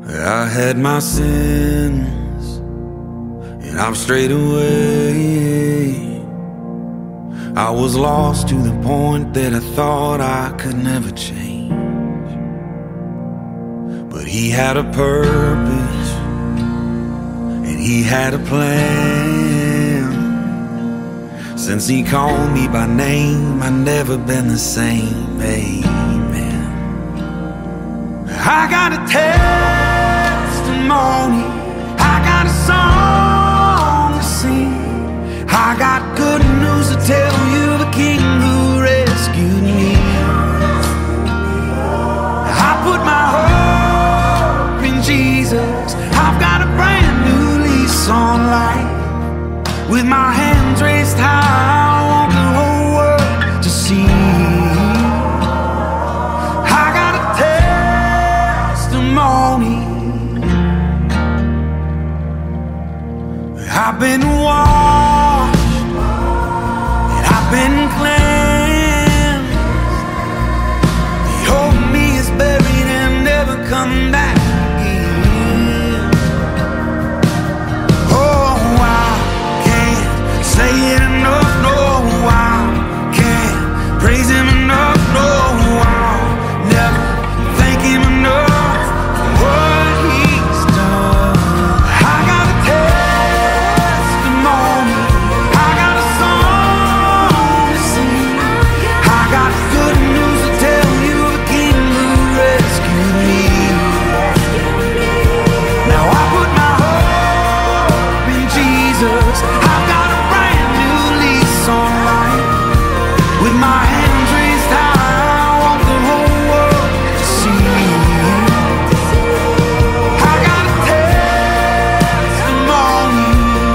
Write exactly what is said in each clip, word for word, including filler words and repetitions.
I had my sins, and I've strayed away. I was lost to the point that I thought I could never change. But He had a purpose, and He had a plan. Since He called me by name, I've never been the same. Amen. I got a testimony, I got a song to sing. I got good news to tell you, the King who rescued me. I put my hope in Jesus. I've got a brand new lease on life. With my hands raised high, I want the whole world to see. I got a testimony. I've been washed, and I've been cleansed. The old me is buried and never come back again. Oh, I can't say it enough, no, I can't praise Him enough, no, I'll never thank Him enough for what He's done. I got a testimony, I got a song to sing. I got good news to tell you, the King who rescued me. Now I put my hope in Jesus. I've got a brand new lease on life. With my hands raised high, I want the whole world to see. I got a testimony.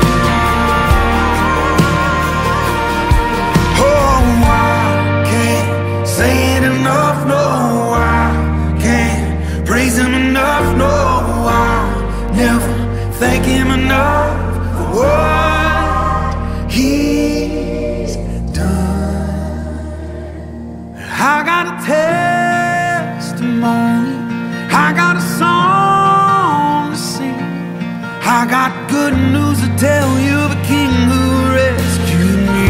Oh, I can't say it enough, no, I can't praise Him enough, no, I'll never thank Him enough for what He's done. I got a testimony, I got a song to sing. I got good news to tell you, the King who rescued me.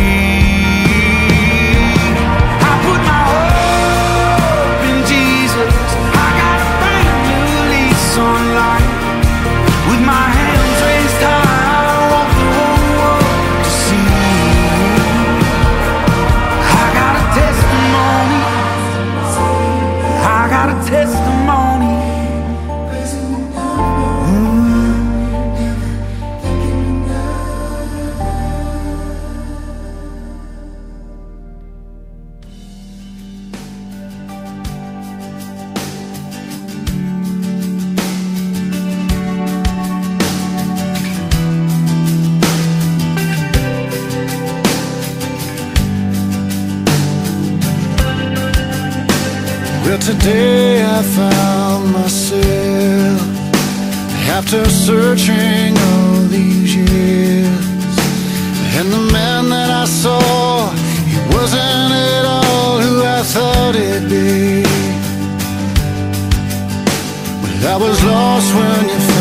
I put my hope in Jesus. I got a brand new lease on life. With my hands raised high, I want the whole world to see. I got a testimony, I got a testimony. Well, today I found myself, after searching all these years, and the man that I saw, he wasn't at all who I thought he'd be. Well, I was lost when you